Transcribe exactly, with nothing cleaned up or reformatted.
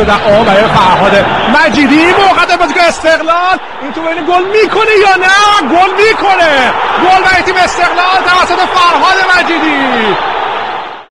دقا برای فرهاد مجیدی. موقع بازیکن استقلال این تو بین گل میکنه یا نه؟ گل میکنه. گل برای تیم استقلال در